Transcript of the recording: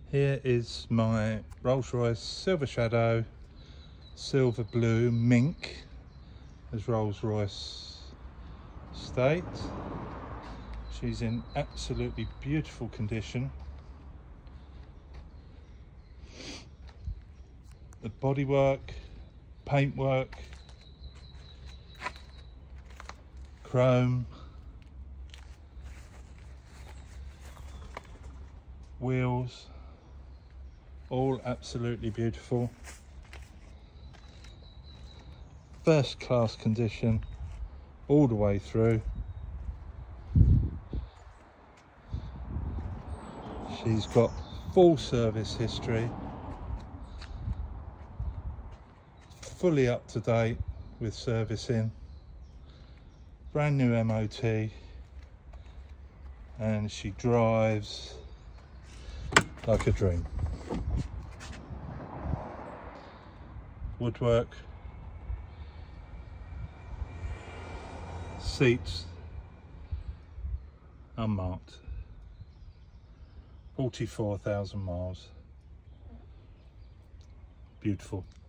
Here is my Rolls-Royce Silver Shadow, silver blue Mink, as Rolls-Royce states. She's in absolutely beautiful condition. The bodywork, paintwork, chrome, wheels, all absolutely beautiful. First class condition all the way through. She's got full service history, fully up to date with servicing, brand new MOT, and she drives like a dream. Woodwork, seats unmarked, 44,000 miles. Beautiful.